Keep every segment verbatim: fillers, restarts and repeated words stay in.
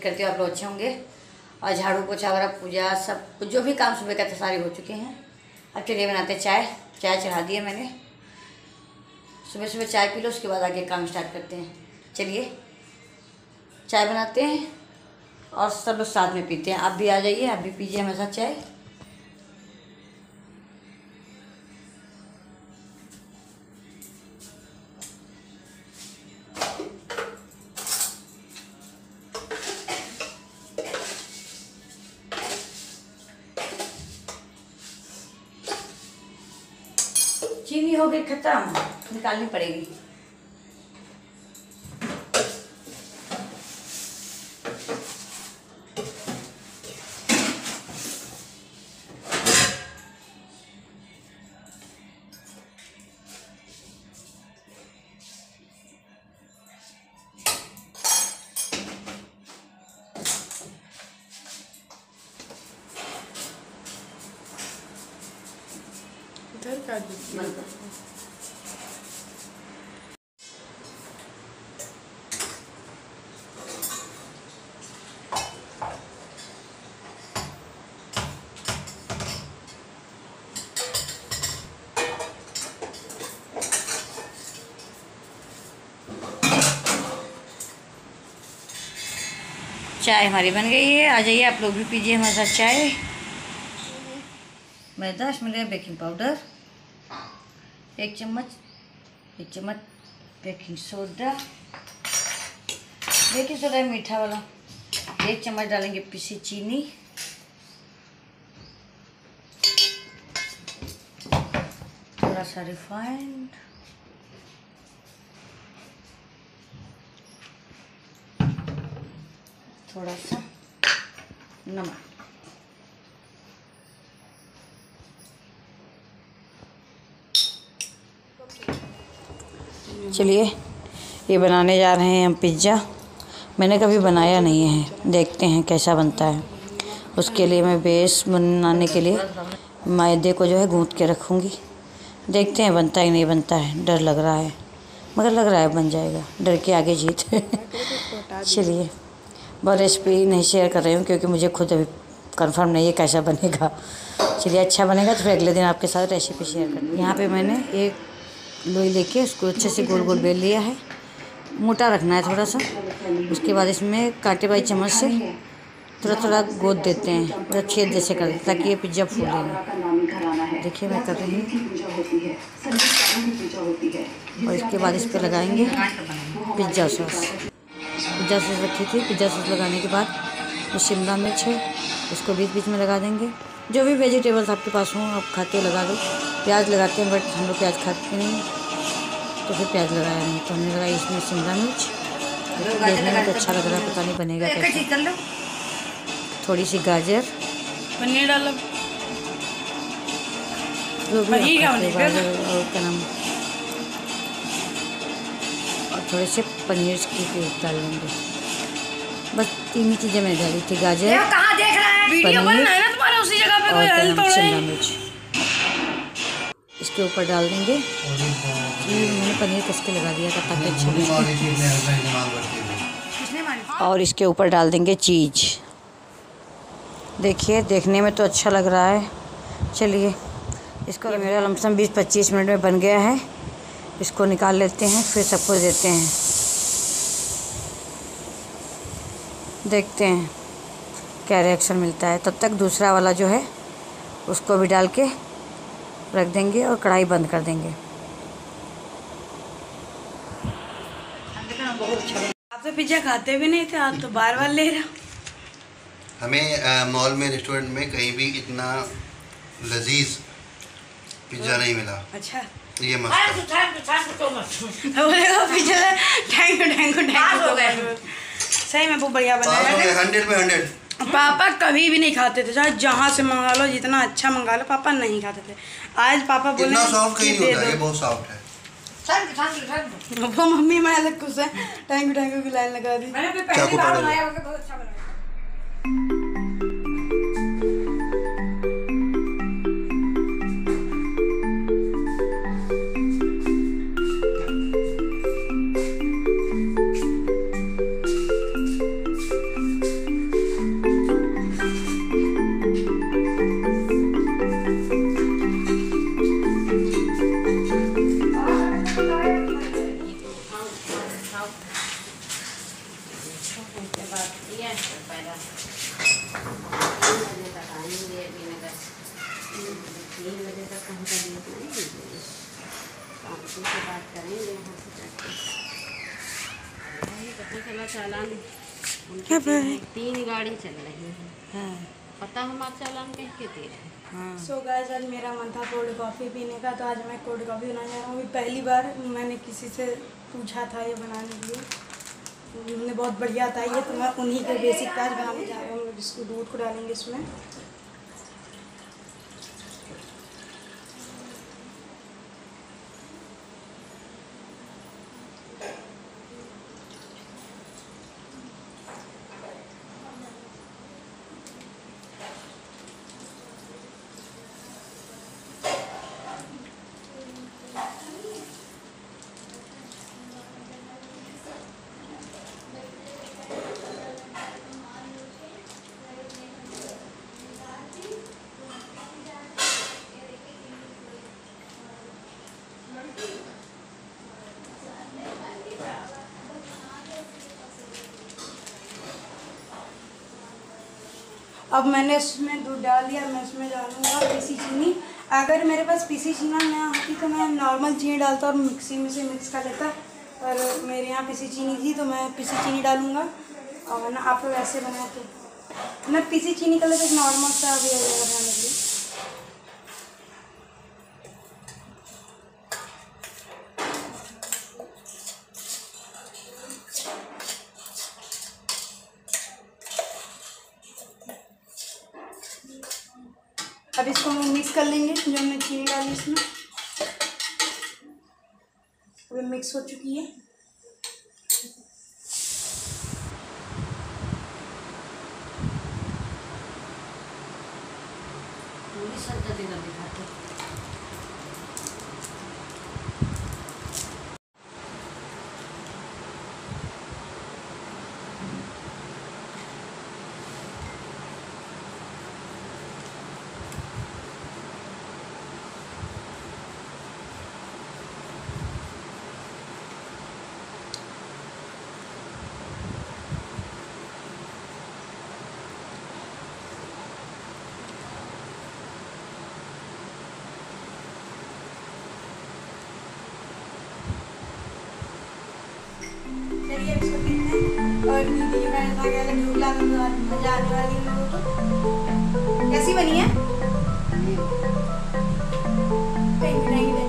करते हो आप लोग अच्छे होंगे। और झाड़ू पोछा वगैरह पूजा सब जो भी काम सुबह का तो सारे हो चुके हैं। अब चलिए बनाते चाय। चाय चढ़ा दी है मैंने। सुबह सुबह चाय पी लो, उसके बाद आगे काम स्टार्ट करते हैं। चलिए चाय बनाते हैं और सब लोग साथ में पीते हैं। आप भी आ जाइए, आप भी पीजिए हमारे साथ चाय। चीनी हो गई खत्म, निकालनी पड़ेगी। इधर का चाय हमारी बन गई है। आ जाइए आप लोग भी पीजिए हमारे साथ चाय। मैदा, इसमें बेकिंग पाउडर एक चम्मच, एक चम्मच बेकिंग सोडा, बेकिंग सोडा मीठा वाला, एक चम्मच डालेंगे पिसी चीनी, थोड़ा सा रिफाइंड, थोड़ा सा नमक। चलिए ये बनाने जा रहे हैं हम पिज़्ज़ा। मैंने कभी बनाया नहीं है, देखते हैं कैसा बनता है। उसके लिए मैं बेस बनाने के लिए मैदे को जो है गूँथ के रखूँगी। देखते हैं बनता ही नहीं बनता है, डर लग रहा है, मगर लग रहा है बन जाएगा। डर के आगे जीत। चलिए बहुत रेसिपी नहीं शेयर कर रही हूँ क्योंकि मुझे खुद अभी कंफर्म नहीं है कैसा बनेगा। चलिए अच्छा बनेगा तो फिर अगले दिन आपके साथ रेसिपी शेयर कर। यहाँ पे मैंने एक लोई लेके उसको अच्छे से गोल गोल बेल लिया है। मोटा रखना है थोड़ा सा। उसके बाद इसमें कांटे वाली चम्मच से थोड़ा थोड़ा गोद देते हैं, मतलब छेद जैसे कर देते ताकि ये पिज्ज़ा फूले ना। देखिए मैं कर रही हूँ। और इसके बाद इस पर लगाएंगे पिज्ज़ा सॉस। पिज्ज़ा सॉस रखी थी। पिज्ज़ा सॉस लगाने के बाद जो शिमला मिर्च है उसको बीच बीच में लगा देंगे। जो भी वेजिटेबल्स आपके पास हों आप खाते हो लगा दो। प्याज लगाते हैं बट हम लोग प्याज खाते नहीं, तो फिर प्याज लगाया नहीं, तो हमने लगाई इसमें शिमला मिर्च। देखने में तो अच्छा लग रहा है, पता नहीं बनेगा कैसे। थोड़ी सी गाजर, पनीर डालो, जो भी गाजर और क्या नाम, और थोड़े से पनीर की पीस डाल लेंगे। बस तीन ही चीज़ें मैंने डाली थी, गाजर, पनीर और शिमला मिर्च। इसके ऊपर डाल देंगे। मैंने पनीर कस के लगा दिया था ताकि अच्छा बने। और इसके ऊपर डाल देंगे चीज़। देखिए देखने में तो अच्छा लग रहा है। चलिए इसको मेरा लमसम बीस पच्चीस मिनट में बन गया है। इसको निकाल लेते हैं, फिर सबको देते हैं, देखते हैं क्या रिएक्शन मिलता है। तब तक दूसरा वाला जो है उसको भी डाल के रख देंगे और कढ़ाई बंद कर देंगे। आप तो पिज्ज़ा खाते भी नहीं थे, आप तो बार बार ले रहे हो। हमें मॉल में रेस्टोरेंट में कहीं भी इतना लजीज पिज्ज़ा नहीं मिला। अच्छा ये मस्त है। बोलेगा pizza thank you thank you thank you. सही में बहुत बढ़िया बनाया। हंड्रेड में हंड्रेड। पापा कभी भी नहीं खाते थे, चाहे जहाँ से मंगा लो, जितना अच्छा मंगा लो, पापा नहीं खाते थे। आज पापा बोले इतना सॉफ्ट कहीं नहीं होता, ये बहुत सॉफ्ट है। वो मम्मी मैं अलग खुश है, थैंक यू थैंक यू की लाइन लगा दी। मैंने पहली बार बनाया, बहुत अच्छा बना। चालान क्या उनकी तीन गाड़ी चल रही है। हाँ पता हमारा चालान कह के दे रहे हैं। हाँ। सो गाइस आज मेरा मन था कोल्ड कॉफ़ी पीने का, तो आज मैं कोल्ड कॉफ़ी बनाने जा रहा हूँ। अभी पहली बार मैंने किसी से पूछा था ये बनाने के लिए, उन्होंने बहुत बढ़िया था ये, तो मैं उन्हीं के बेसिक काज बनाने जा रहा हूँ। जिसको दूध को डालेंगे इसमें, अब मैंने इसमें दूध डाल दिया। मैं इसमें डालूँगा पीसी चीनी। अगर मेरे पास पीसी चीनी ना होती तो मैं नॉर्मल चीनी डालता और मिक्सी में से मिक्स कर लेता, पर मेरे यहाँ पीसी चीनी थी तो मैं पीसी चीनी डालूँगा। और ना आप लोग ऐसे बनाए तो मैं पीसी चीनी का लेकर नॉर्मल सा भी बनाने के लिए। अब इसको हम मिक्स कर लेंगे जो हमने चीनी डाली इसमें। अब मिक्स हो चुकी है। चलिए इसको पीते हैं। और दीदी मैंने कहा कि ढोकला में मजा आने वाली है लोगों को। कैसी बनी है? थैंक यू थैंक यू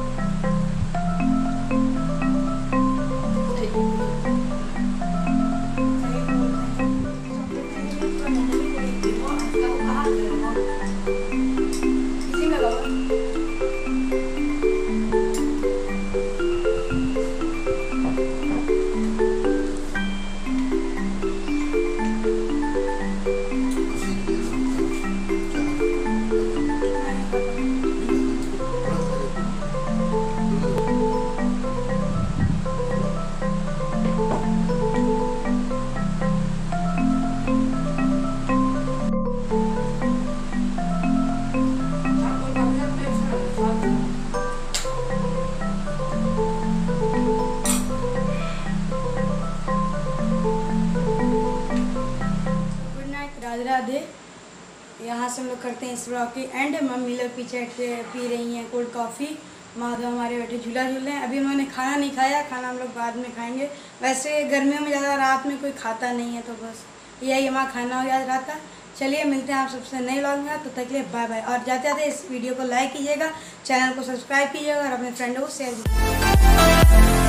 इसी में लगाओ। राधे राधे। यहाँ से हम लोग करते हैं इस ब्लॉग की एंड। मम्मी लोग पीछे पी रही हैं कोल्ड कॉफ़ी। माधव हमारे बैठे झूला झूल रहे हैं। अभी उन्होंने खाना नहीं खाया, खाना हम लोग बाद में खाएंगे। वैसे गर्मियों में ज़्यादा रात में कोई खाता नहीं है, तो बस यही हमारा खाना हो गया रात का। चलिए मिलते हैं आप सबसे नए व्लॉग में, तो तक के लिए बाय बाय। और जाते जाते इस वीडियो को लाइक कीजिएगा, चैनल को सब्सक्राइब कीजिएगा और अपने फ्रेंडों को शेयर कीजिएगा।